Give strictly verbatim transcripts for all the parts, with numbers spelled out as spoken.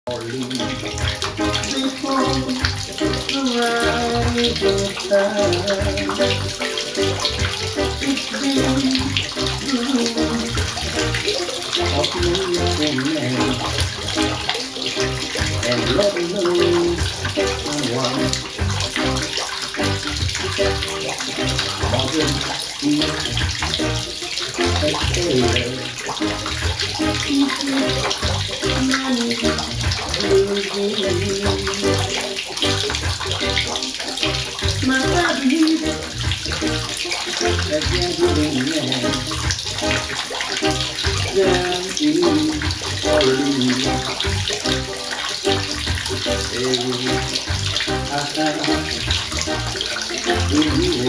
And let me know someone doesn't feel a sailor. My body, that gentleman, down in Orleans. I found in you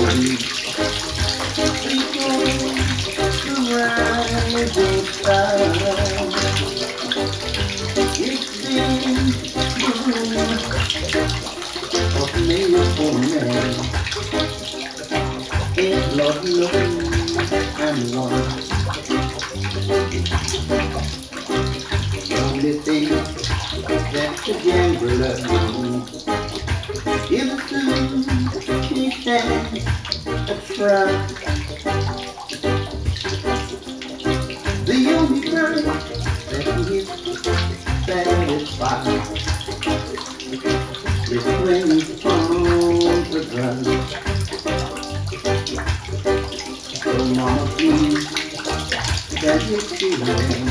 the rising star. It's been the room of many for man. And Lord knows I'm one. The only thing that the gambler knows is to he stands a try. The only time that he is satisfied is when he's on the run. So mama, please, that you feeling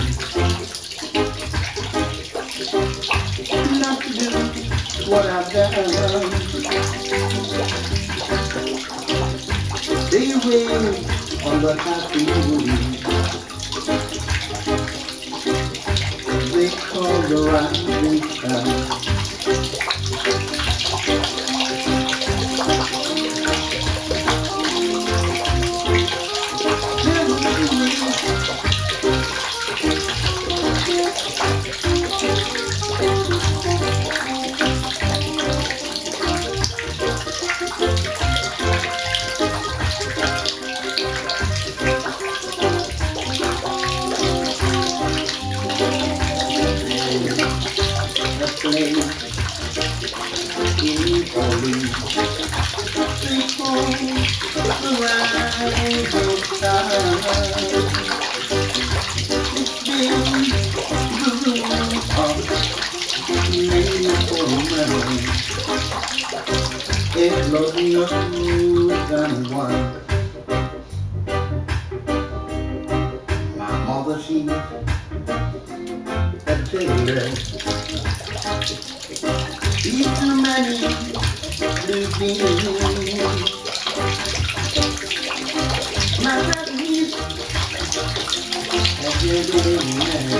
not to do what I've done. Stay away on the happy moon they call the rising sun. If Lord knows I'm one. My mother, she's a tailor. She's too many blue jeans. My brother, he's a good man.